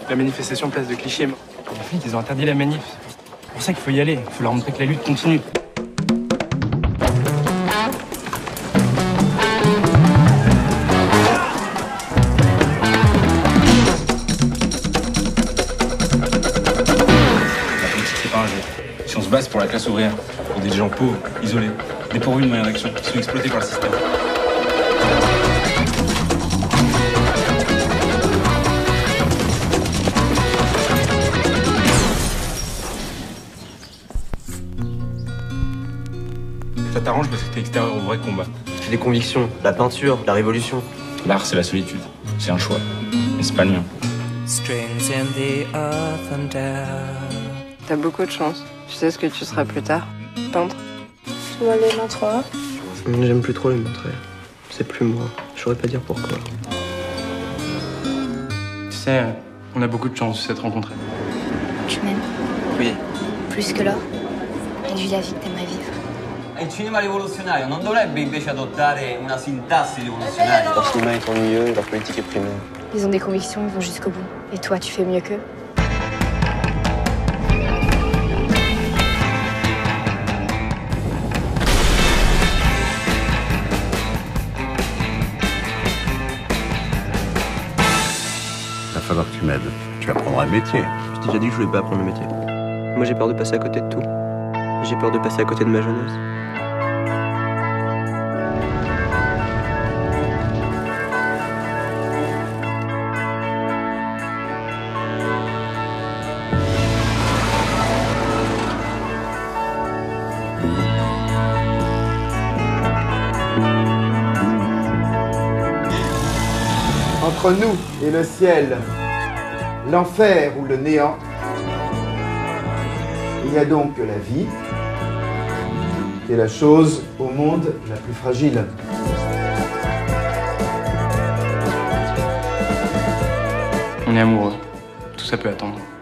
La manifestation place de Clichy est morte. Les flics, ils ont interdit la manif. C'est pour ça qu'il faut y aller. Il faut leur montrer que la lutte continue. La politique, c'est pas un jeu. Si on se base pour la classe ouvrière, pour des gens pauvres, isolés, dépourvus de moyens d'action, qui sont exploités par le système. Ça t'arrange parce que t'es extérieur au vrai combat. J'ai des convictions, la peinture, la révolution. L'art, c'est la solitude. C'est un choix. Mais c'est pas le mien. Strings in the earth and air. T'as beaucoup de chance. Tu sais ce que tu seras plus tard? Peintre. Tu vois les mains trop. J'aime plus trop les montrer. C'est plus moi. Je saurais pas dire pourquoi. Tu sais, on a beaucoup de chance de s'être rencontrés. Tu m'aimes Oui. plus que l'or. Réduis la vie que t'aimerais vivre. Il cinema rivoluzionario non dovrebbe invece adottare una sintassi rivoluzionaria? Leur cinéma est ennuyeux, leur politique est primaire. Ils ont des convictions, ils vont jusqu'au bout. Et toi, tu fais mieux qu'eux. Il va falloir que tu m'aides. Tu apprendras le métier. Je t'ai déjà dit que je voulais pas apprendre le métier. Moi, j'ai peur de passer à côté de tout. J'ai peur de passer à côté de ma jeunesse. Entre nous et le ciel, l'enfer ou le néant, il y a donc la vie, qui est la chose au monde la plus fragile. On est amoureux. Tout ça peut attendre.